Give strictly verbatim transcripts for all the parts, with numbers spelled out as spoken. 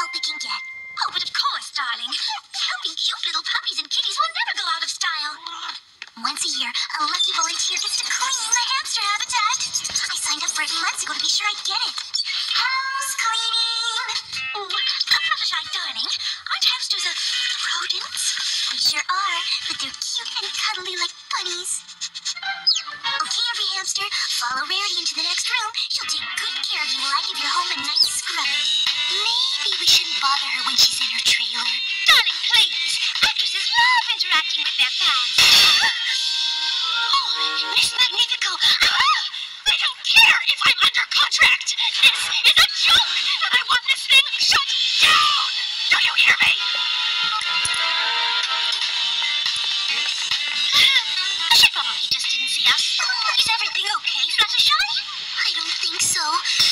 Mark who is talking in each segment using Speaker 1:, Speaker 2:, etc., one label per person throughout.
Speaker 1: help we can get. Oh, but of course, darling. Helping cute little puppies and kitties will never go out of style. Once a year, a lucky volunteer gets to clean the hamster habitat. I signed up for it months ago to be sure I'd get it. House cleaning. Oh, Fluttershy, darling, aren't hamsters a rodents? They sure are, but they're cute and cuddly like bunnies. Okay, every hamster, follow Rarity into the next room. She'll take good care of you while I give your home a nice scrub. Maybe we shouldn't bother her when she's in her trailer.
Speaker 2: Darling, please. Actresses love interacting with their fans. Oh, Miss Magnifico. I don't care if I'm under contract. This is a joke, and I want this thing shut down. Do you hear me? She probably just didn't see us. Is everything okay, Fluttershy?
Speaker 1: I don't think so.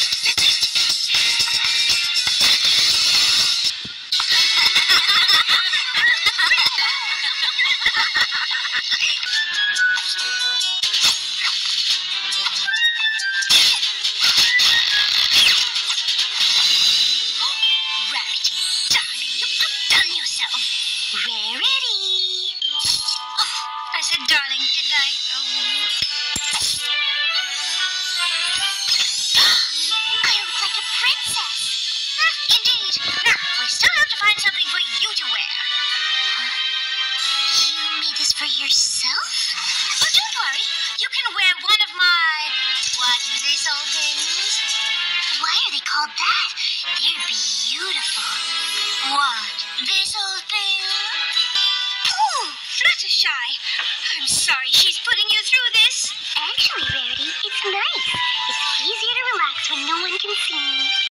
Speaker 2: Darling, didn't I? Oh.
Speaker 1: I look like a princess.
Speaker 2: Ah, indeed. Now, we still have to find something for you to wear.
Speaker 1: Huh? You made this for yourself?
Speaker 2: But don't worry. You can wear one of my... what do they call things?
Speaker 1: Why are they called that? They're beautiful.
Speaker 2: What? This old thing? Oh, Fluttershy. I'm sorry she's putting you through this.
Speaker 1: Actually, Rarity, it's nice. It's easier to relax when no one can see me.